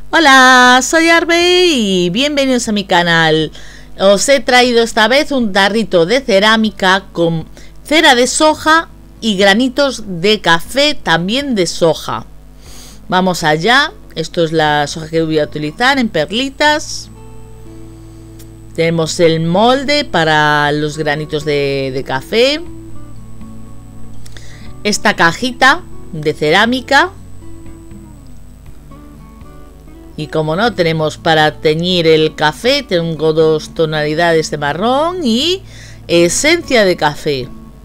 Hola, soy Arbe y bienvenidos a mi canal. Os he traído esta vez un tarrito de cerámica con cera de soja y granitos de café también de soja. Vamos allá. Esto es la soja que voy a utilizar en perlitas. Tenemos el molde para los granitos de café. Esta cajita de cerámica. Y como no, tenemos para teñir el café. Tengo dos tonalidades de marrón y esencia de café.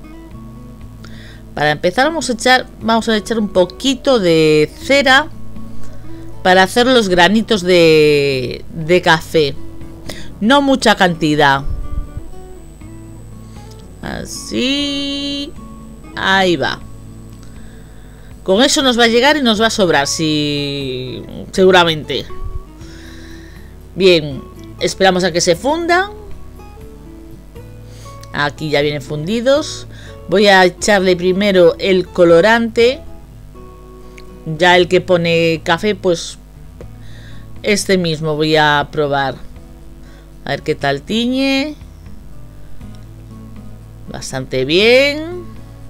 Para empezar vamos a echar un poquito de cera para hacer los granitos de café. No mucha cantidad. Así. Ahí va. Con eso nos va a llegar y nos va a sobrar, sí, seguramente. Bien, esperamos a que se fundan. Aquí ya vienen fundidos. Voy a echarle primero el colorante. Ya el que pone café, pues este mismo voy a probar. A ver qué tal tiñe. Bastante bien.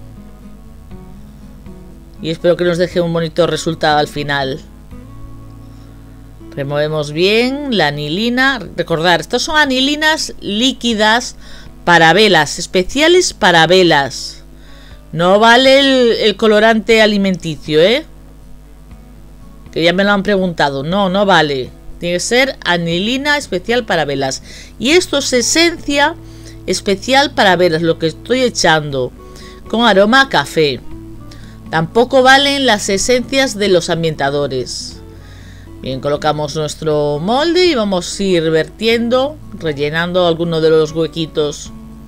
Y espero que nos deje un bonito resultado al final. Removemos bien la anilina. Recordar, estas son anilinas líquidas para velas, especiales para velas. No vale el colorante alimenticio, ¿eh? Que ya me lo han preguntado. No vale. Tiene que ser anilina especial para velas. Y esto es esencia especial para velas, lo que estoy echando, con aroma a café. Tampoco valen las esencias de los ambientadores. Bien, colocamos nuestro molde y vamos a ir vertiendo, rellenando algunos de los huequitos.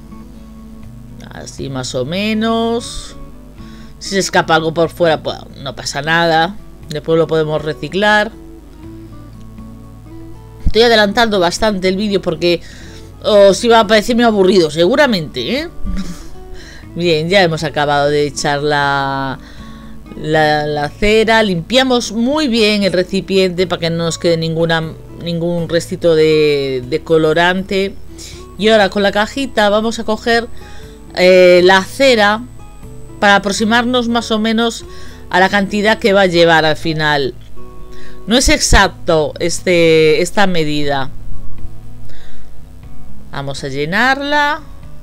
Así más o menos. Si se escapa algo por fuera, pues no pasa nada. Después lo podemos reciclar. Estoy adelantando bastante el vídeo porque os iba a parecerme aburrido, seguramente, ¿eh? Bien, ya hemos acabado de echar la cera. Limpiamos muy bien el recipiente para que no nos quede ningún restito de colorante. Y ahora con la cajita vamos a coger la cera para aproximarnos más o menos a la cantidad que va a llevar al final. No es exacto esta medida. Vamos a llenarla.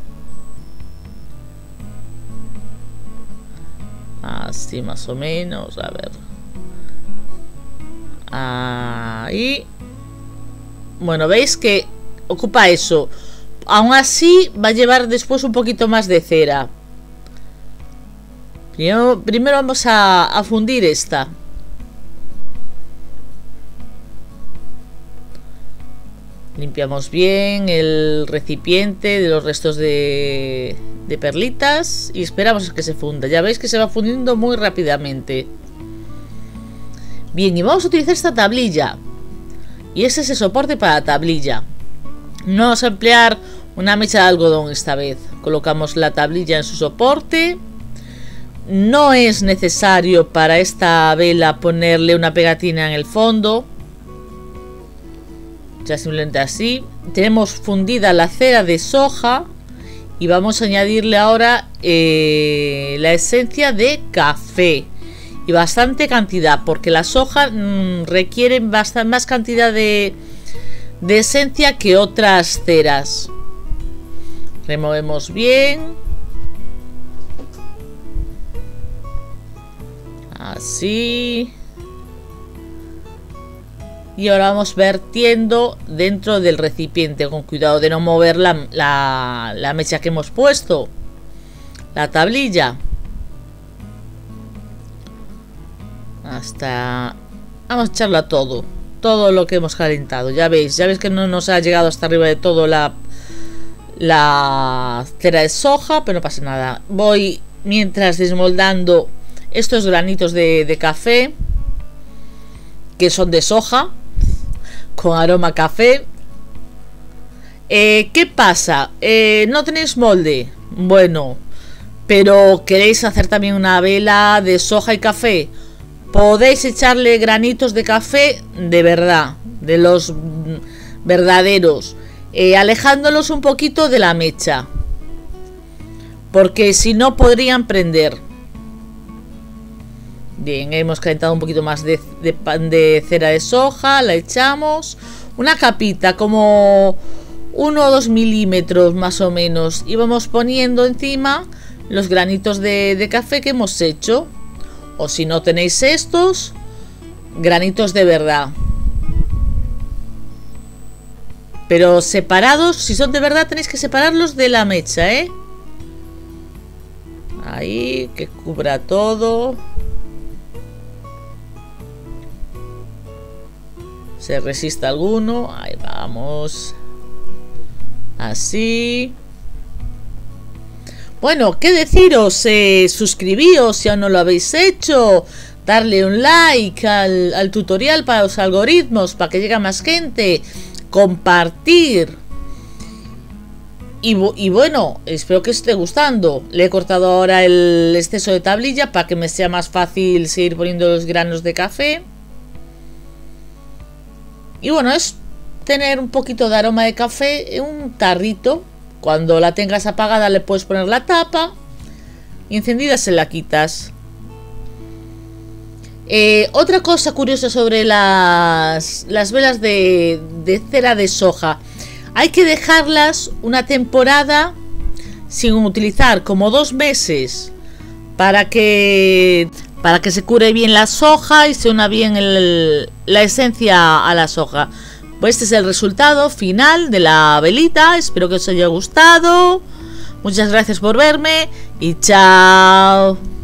Así más o menos, a ver. Ahí. Bueno, veis que ocupa eso. Aún así va a llevar después un poquito más de cera. Primero vamos a fundir esta. Limpiamos bien el recipiente de los restos de perlitas y esperamos a que se funda. Ya veis que se va fundiendo muy rápidamente. Bien, y vamos a utilizar esta tablilla. Y este es el soporte para la tablilla. No vamos a emplear una mecha de algodón esta vez. Colocamos la tablilla en su soporte. No es necesario para esta vela ponerle una pegatina en el fondo. Ya simplemente así. Tenemos fundida la cera de soja. Y vamos a añadirle ahora la esencia de café. Y bastante cantidad, porque la soja requiere bastante más cantidad de esencia que otras ceras. Removemos bien. Así. Y ahora vamos vertiendo dentro del recipiente, con cuidado de no mover la mecha que hemos puesto, la tablilla. Vamos a echarla todo lo que hemos calentado. Ya veis que no nos ha llegado hasta arriba de todo la cera de soja, pero no pasa nada. Voy mientras desmoldando estos granitos de café, que son de soja, con aroma a café. ¿Qué pasa? ¿No tenéis molde? Bueno, pero ¿queréis hacer también una vela de soja y café? podéis echarle granitos de café de verdad, de los verdaderos, alejándolos un poquito de la mecha, porque si no podrían prender. Bien, hemos calentado un poquito más de cera de soja, la echamos, una capita como 1 o 2 milímetros más o menos, y vamos poniendo encima los granitos de café que hemos hecho, o si no tenéis estos, granitos de verdad, pero separados. Si son de verdad tenéis que separarlos de la mecha, ahí, que cubra todo. Se resiste alguno. Ahí vamos. Así. Bueno, ¿qué deciros? Suscribíos si aún no lo habéis hecho. Darle un like al tutorial para los algoritmos, para que llegue a más gente. Compartir. Y bueno, espero que os esté gustando. Le he cortado ahora el exceso de tablilla para que me sea más fácil seguir poniendo los granos de café. Y bueno, es tener un poquito de aroma de café en un tarrito. Cuando la tengas apagada le puedes poner la tapa y encendida se la quitas. Otra cosa curiosa sobre las velas de cera de soja. Hay que dejarlas una temporada sin utilizar, como 2 meses, para que se cure bien la soja y se una bien la esencia a la soja. Pues este es el resultado final de la velita. Espero que os haya gustado. Muchas gracias por verme y chao.